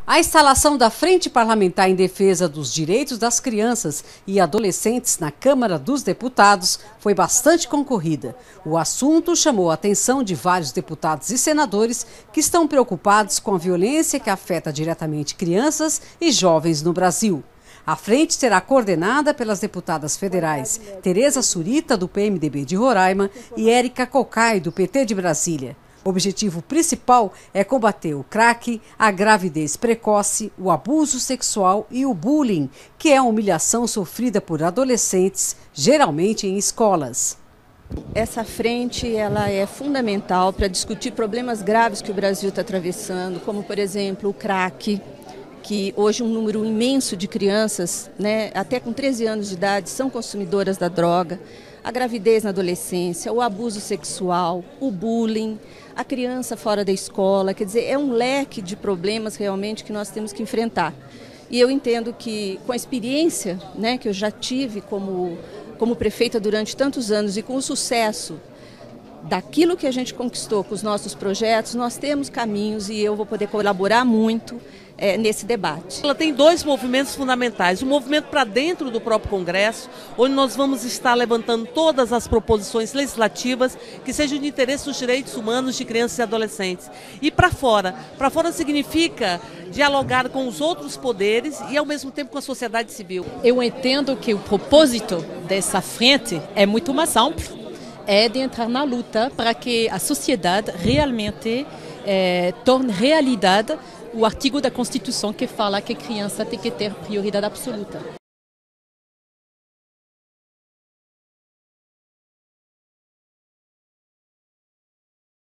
A instalação da Frente Parlamentar em Defesa dos Direitos das Crianças e Adolescentes na Câmara dos Deputados foi bastante concorrida. O assunto chamou a atenção de vários deputados e senadores que estão preocupados com a violência que afeta diretamente crianças e jovens no Brasil. A frente será coordenada pelas deputadas federais Tereza Surita, do PMDB de Roraima, e Érica Cocai, do PT de Brasília. O objetivo principal é combater o crack, a gravidez precoce, o abuso sexual e o bullying, que é a humilhação sofrida por adolescentes, geralmente em escolas. Essa frente ela é fundamental para discutir problemas graves que o Brasil está atravessando, como, por exemplo, o crack, que hoje um número imenso de crianças, até com 13 anos de idade, são consumidoras da droga, a gravidez na adolescência, o abuso sexual, o bullying, a criança fora da escola, quer dizer, é um leque de problemas realmente que nós temos que enfrentar. E eu entendo que com a experiência que eu já tive como prefeita durante tantos anos e com o sucesso daquilo que a gente conquistou com os nossos projetos, nós temos caminhos e eu vou poder colaborar muito nesse debate. Ela tem dois movimentos fundamentais, o movimento para dentro do próprio Congresso, onde nós vamos estar levantando todas as proposições legislativas que sejam de interesse dos direitos humanos de crianças e adolescentes. E para fora significa dialogar com os outros poderes e ao mesmo tempo com a sociedade civil. Eu entendo que o propósito dessa frente é muito mais amplo, é de entrar na luta para que a sociedade realmente torne realidade o artigo da Constituição que fala que a criança tem que ter prioridade absoluta.